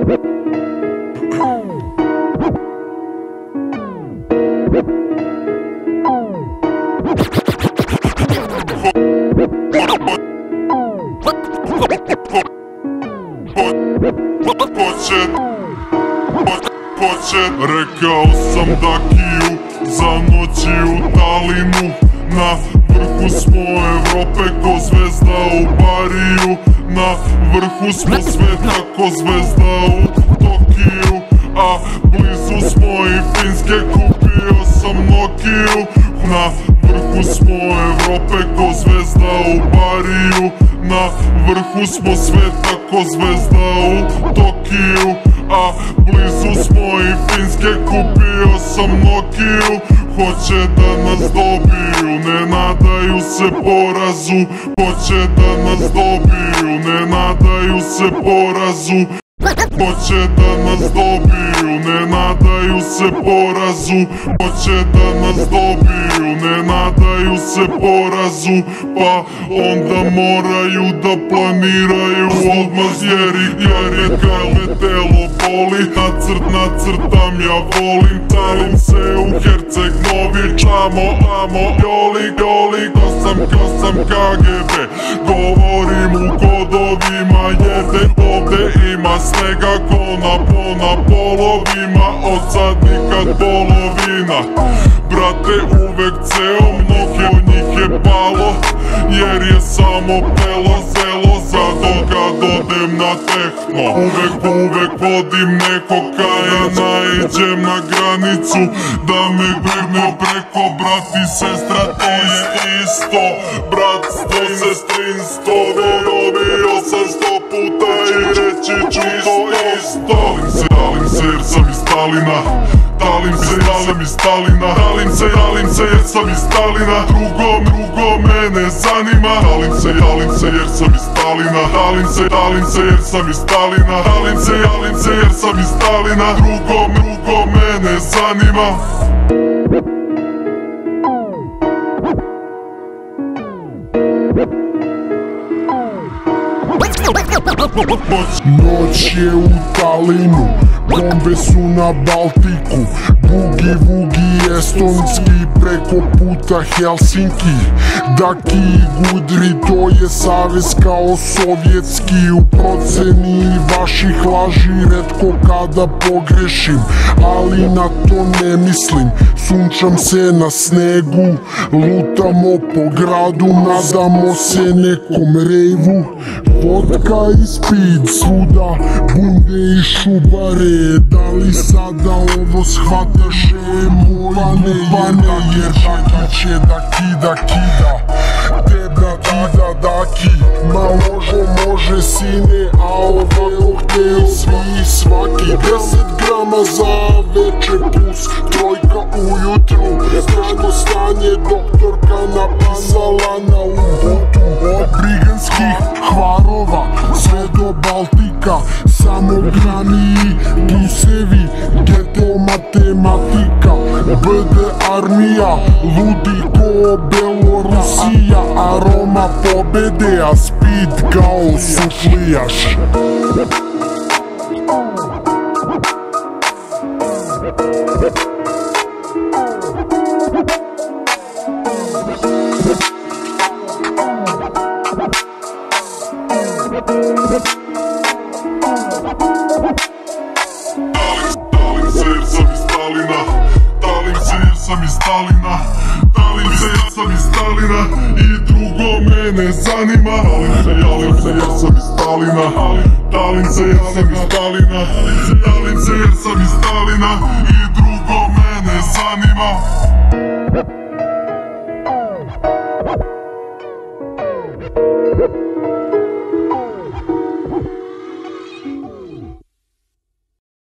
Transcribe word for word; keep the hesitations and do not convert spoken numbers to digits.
Rekao sam Dakiju za noći u Talinu. Na vrhu smo Evrope ko zvezda u Bariju. Na vrhu smo sveta ko zvezda u Tokiju. A blizu smo i Finske, kupio sam Nokiju. Na vrhu smo Evrope ko zvezda u Bariju. Na vrhu smo sveta ko zvezda u Tokiju. A blizu smo i Finske, kupio sam Nokiju. Hoće da nas dobiju, ne nadaju se porazu. Hoće da nas dobiju, ne nadaju se porazu. Hoće da nas dobiju, ne nadaju se porazu. Hoće da nas dobiju, ne nadaju se porazu. Pa onda moraju da planiraju odmah, jer je kale telo boli. Nacrt nacrtam, ja volim, talim se u Herceg Novi. Čamo, amo, joli, joli, ko sam, ko sam K G B. Govorim u kodovima jer te ovde ima snega ko na po na polovima. Od sad nikad polovina. Brate uvek ceo, mnoge od njih je palo, jer je samo pelo zelo. Zato kad odem na tehno uvek, uvek vodim nekog kaja. Naiđem na granicu da me grne preko. Brat i sestra to je isto. Bratstvo, sestrinstvo, dobio sam sto puta i reći ću to isto. Dalim se, dalim se jer sam iz Stalina. Dalim se, dalim iz Stalina. Dalim se, dalim se jer sam iz Stalina. Drugo, drugo mene zanima. Dalim se, dalim se jer sam iz Stalina. Dalim se, dalim se jer sam iz Stalina. Dalim se, dalim se jer sam iz Stalina. Drugo, drugo mene zanima. Noć je u Talinu, bombe su na Baltiku. Bugi vugi estonski preko puta Helsinki. Daki i Gudri, to je savez kao sovjetski. U proceni vaših laži retko kada pogrešim, ali na to ne mislim. Sunčam se na snegu, lutamo po gradu, nadamo se nekom rejvu. Vodka i speed, svuda bunde i šubare. Da li sada ovo shvataš, je moj pane, jer Daki će da kida, kida teba kida Daki. Ma može, može sine, a ovo hteo svi i svaki. Deset grama za veče plus trojka ujutru. Strašno stanje doktorka napisala na uputu. Od briganskih Hvarova sve do Baltika, samo grani plusevi, geteo matematika. B D armija, ludi ko Belorusija. Aroma pobede, a speed kao suflijaš. Dalim se jer sam iz Stalina. Dalim se jer sam iz Stalina. Dalim se jer sam iz Stalina. I drugo mene zanima. Dalim se jer sam iz Stalina. Dalim se jer sam iz Stalina. Dalim se jer sam iz Stalina. I drugo mene zanima. We'll be right back.